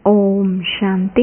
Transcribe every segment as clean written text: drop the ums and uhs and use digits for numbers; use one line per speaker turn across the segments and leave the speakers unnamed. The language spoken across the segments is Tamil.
ஓம் சாந்தி.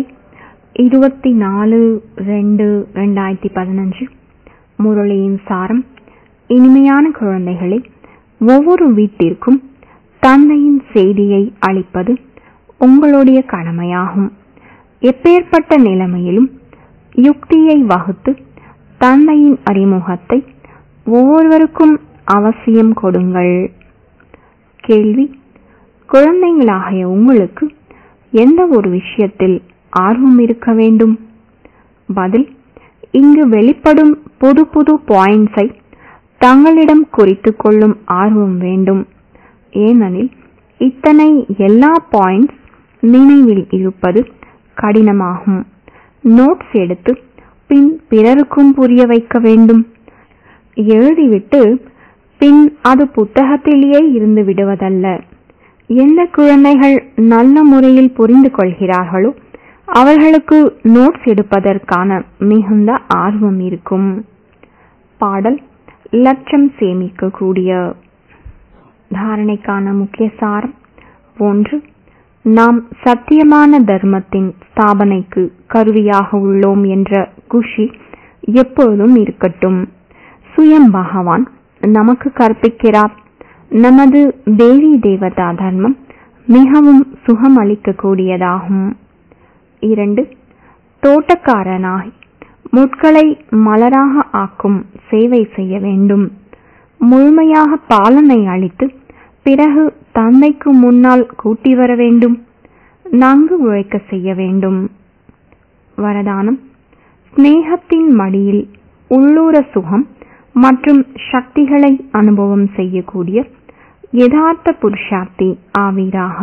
24/2/2015 முரளியின் சாரம். இனிமையான குழந்தைகளே, ஒவ்வொரு வீட்டிற்கும் தந்தையின் செய்தியை அளிப்பது உங்களுடைய கடமையாகும். எப்பேற்பட்ட நிலைமையிலும் யுக்தியை வகுத்து தந்தையின் அறிமுகத்தை ஒவ்வொருவருக்கும் அவசியம் கொடுங்கள். கேள்வி: குழந்தைகளாகிய உங்களுக்கு எந்த ஒரு விஷயத்தில் ஆர்வம் இருக்க வேண்டும்? பதில்: இங்கு வெளிப்படும் புது புது பாயிண்ட்ஸை தங்களிடம் குறித்து கொள்ளும் ஆர்வம் வேண்டும். ஏனெனில் இத்தனை எல்லா பாயிண்ட்ஸ் நினைவில் இருப்பது கடினமாகும். நோட்ஸ் எடுத்து பின் பிறருக்கும் புரிய வைக்க வேண்டும். எழுதிவிட்டு பின் அது புத்தகத்திலேயே இருந்து விடுவதல்ல. எந்த குழந்தைகள் நல்ல முறையில் புரிந்து கொள்கிறார்களோ அவர்களுக்கு நோட்ஸ் எடுப்பதற்கான மிகுந்த ஆர்வம் இருக்கும். பாடல்: லட்சம் சேமிக்கக்கூடிய. தாரணைக்கான முக்கிய சாரம். 1. நாம் சத்தியமான தர்மத்தின் ஸ்தாபனைக்கு கருவியாக உள்ளோம் என்ற குஷி எப்பொழுதும் இருக்கட்டும். சுயம் பகவான் நமக்கு கற்பிக்கிறார். நமது தேவி தேவதா தர்மம் மிகவும் சுகம் அளிக்கக்கூடியதாகும். 2. தோட்டக்காரனாய் முட்களை மலராக ஆக்கும் சேவை செய்ய வேண்டும். முழுமையாக பாலனை அளித்து பிறகு தந்தைக்கு முன்னால் கூட்டி வர வேண்டும். நன்கு உழைக்க செய்ய வேண்டும். வரதானம்: ஸ்நேகத்தின் மடியில் உள்ளூர சுகம் மற்றும் சக்திகளை அனுபவம் செய்யக்கூடிய யதார்த்த புருஷார்த்தி ஆவீராக.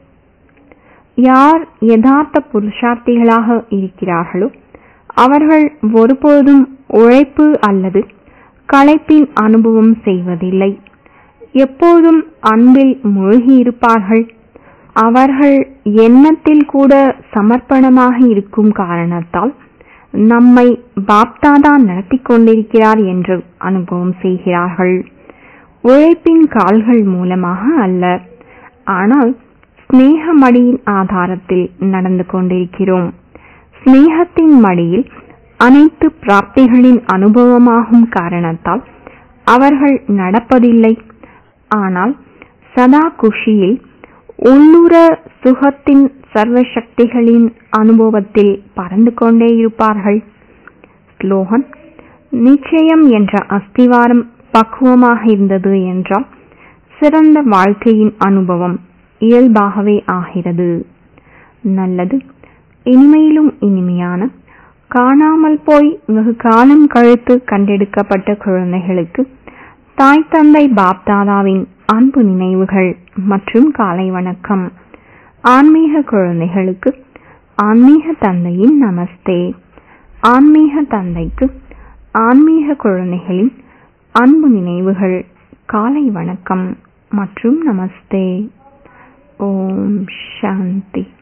யார் யதார்த்த புருஷார்த்திகளாக இருக்கிறார்களோ அவர்கள் ஒருபோதும் உழைப்பு அல்லது களைப்பின் அனுபவம் செய்வதில்லை. எப்போதும் அன்பில் மூழ்கி இருப்பார்கள். அவர்கள் எண்ணத்தில் கூட சமர்ப்பணமாக இருக்கும் காரணத்தால் நம்மை பாப்தாதா நடத்தி கொண்டிருக்கிறார் என்று அனுபவம் செய்கிறார்கள். உழைப்பின் கால்கள் மூலமாக அல்ல, ஆனால் ஸ்நேக மடியின் ஆதாரத்தில் நடந்து கொண்டிருக்கிறோம். ஸ்நேகத்தின் மடியில் அனைத்து பிராப்திகளின் அனுபவமாகும் காரணத்தால் அவர்கள் நடப்பதில்லை. ஆனால் சதா குஷியில் உள்ளூர சுகத்தின் சர்வ சக்திகளின் அனுபவத்தில் பறந்து கொண்டே இருப்பார்கள். ஸ்லோகன்: நிச்சயம் என்ற அஸ்திவாரம் பக்குவமாக இருந்தது என்றால் சிறந்த வாழ்க்கையின் அனுபவம் இயல்பாகவே ஆகிறது. நல்லது. இனிமையிலும் இனிமையான காணாமல் போய் வெகு காலம் கழித்து கண்டெடுக்கப்பட்ட குழந்தைகளுக்கு தாய் தந்தை பாப்தாதாவின் அன்பு நினைவுகள் மற்றும் காலை வணக்கம். ஆன்மீக குழந்தைகளுக்கு ஆன்மீக தந்தையின் நமஸ்தே. ஆன்மீக தந்தைக்கு ஆன்மீக குழந்தைகளின் அன்பு நினைவுகள், காலை வணக்கம் மற்றும் நமஸ்தே. ஓம் சாந்தி.